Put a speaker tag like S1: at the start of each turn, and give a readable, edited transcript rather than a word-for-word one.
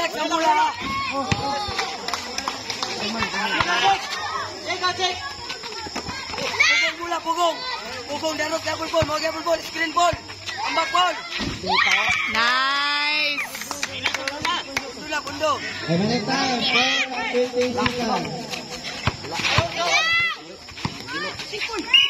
S1: Check sa mula. Check. Pugong mula, pugong. Pugong, darot, double ball. Mau double ball, screen ball. Ambak ball.
S2: Nice!
S1: Itulah pundong.
S3: Remaining time, 4 and 20 seconds.